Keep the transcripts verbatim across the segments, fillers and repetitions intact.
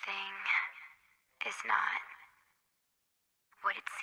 everything is not what it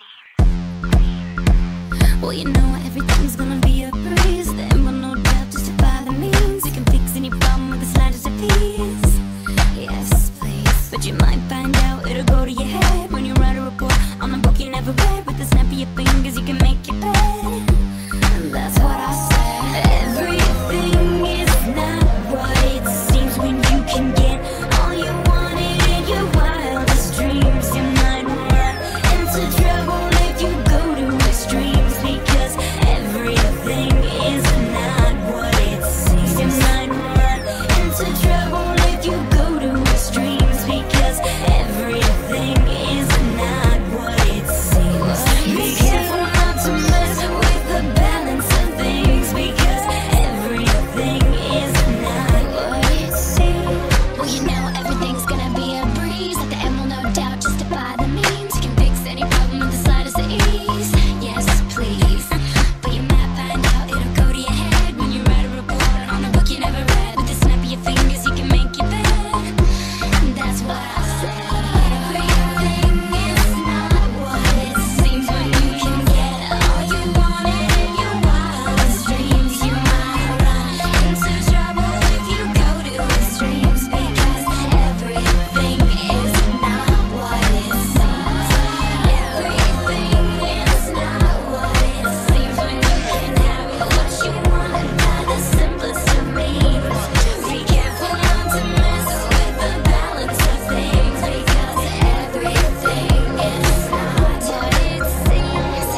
seems. Well, you know everything's gonna be a breeze. Then will no doubt justify the means. You can fix any problem with the slightest of ease. Yes, please. But you might find out it'll go to your head when you write a report on a book you never read. With the snap of your fingers you can make your bed. And that's what I said. Everything is not what it seems when you can get all you wanted in your wildest dreams. You might run into trouble if you go to extremes, because everything is not what it seems. You might run into trouble if you go to extremes, because everything is not what it seems. Be careful not to mess with the balance of things, because everything is not what it seems. Well, you know everything's gonna be a breeze. At the end will no doubt justify the means. You can fix any problem with the slightest of ease. Yes, please. But you might find out it'll go to your head when you write a report on a book you never read. With the snap of your fingers you can make your bed. And that's what I said. Everything is not what it seems when you can get all you wanted in your wildest dreams. You might run into trouble if you go to extremes, because everything is not what it seems. Everything is not what it seems when you can have what you want by the simplest of means. Be careful not to mess with the balance of things, because everything is not what it seems.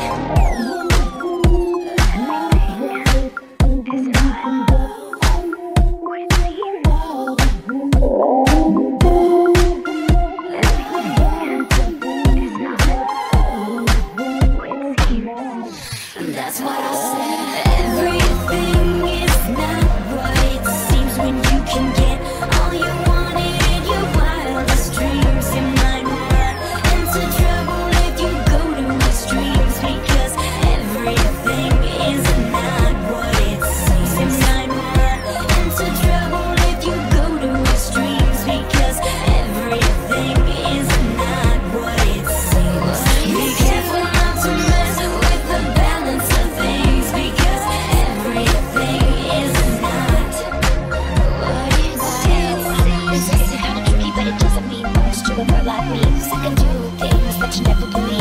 That's what I said. Everything is not what it seems when you can get all you wanted in your wildest dreams. You might run into trouble if you go to extremes, because everything is not what it seems. You might run into trouble if you go to extremes, because everything is not what it seems. Be careful not to mess with the balance of things, because everything is not what it seems. It's kinda tricky, but it doesn't mean much to a girl like me, who's second to things that you never believe.